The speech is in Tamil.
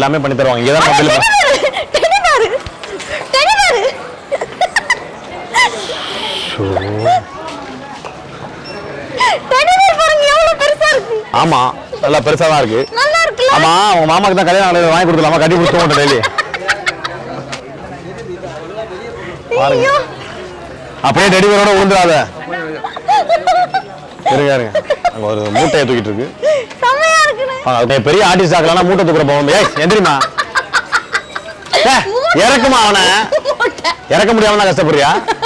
எல்லாமே பண்ணி தருவாங்க. இங்க தான் மொபைல் ஆமா நல்லா பெருசா தான் இருக்கு. ஆமா உங்க மாமாக்கு தான் கல்யாணம் வாங்கி கொடுக்கலாமா? கட்டி கொடுத்து டெய்லி பாருங்க. அப்படியே டெடிவரோட விழுந்துடாத. இருங்க அங்க ஒரு மூட்டையை தூக்கிட்டு இருக்கு. பெரிய ஆர்டிஸ்ட் ஆகலாம் மூட்டை தூக்குற போவோம். ஏய் எந்திரிமா, இறக்குமா அவனை. இறக்க முடியாம கஷ்டப்படுறியா?